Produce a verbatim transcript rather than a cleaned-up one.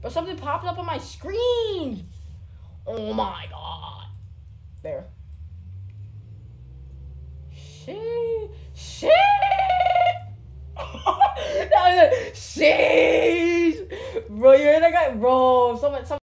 Or something popped up on my screen. Oh my god. There. Shit. Shit. That was a sheesh. Bro, you're that guy. Bro, someone, someone.